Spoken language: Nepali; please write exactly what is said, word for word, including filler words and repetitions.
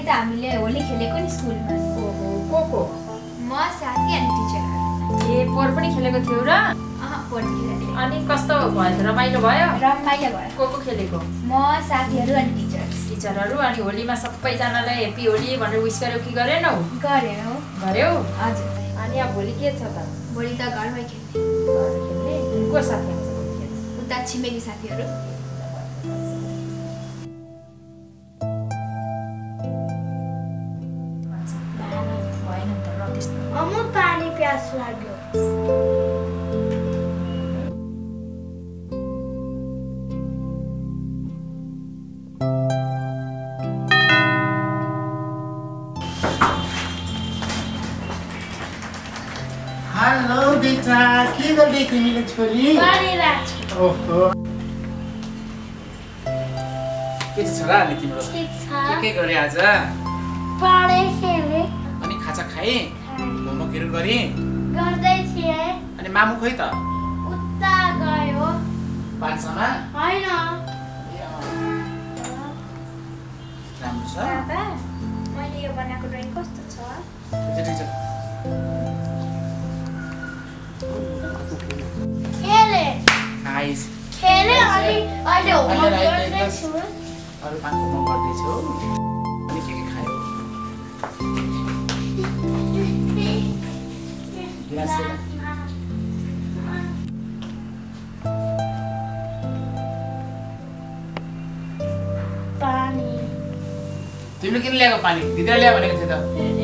त हामीले होली खेलेको नि स्कुलमा। ओहो को को? म साथी अनि टिचर। ए पोहोर पनि खेलेको थियो र? अह पोहोर खेलेको। अनि कस्तो भयो? रमाइलो भयो? रमाइलो भयो। को को खेलेको? म साथीहरू अनि टिचर्स। टिचरहरू अनि होलीमा सबैजनालाई हेप्पी होली भनेर विश गर्यौ कि गरेनौ? गरेनौ। गर्यौ? हजुर। अनि अब भोलि के छ त? भोलि त घरमै खेल्ने। घर खेल्ने? को साथीहरू छ भोलि खेल्ने? उता छिमेकी साथीहरू। अम्मा पानी प्यास लाग्यो। हेलो बेटा, के गर्दै तिमीले छोरी? पानी राख्छु। ओहो। के छ छोरा अनि तिम्रो? ठीक छ। के के गरे आज? पानी खेले। अनि खाजा खाए? होमवर्कहरू गरे? गर्दै थिए। अनि मामु खोइ त? उता गयो। पाठशाला? हैन। राम्रो छ? बाबा, मैले यो बनाएको ड्रइङ कस्तो छ? ठिक छ। खेले। नाइस। खेले अनि अहिले होमवर्क गर्दैछु। अरु पाँचको म गर्दैछु। अनि के के खायो? गिलास ल्याऊ। पानी। तिमीले किन ल्याएको पानी? दिदीले ल्या भनेको थियो त।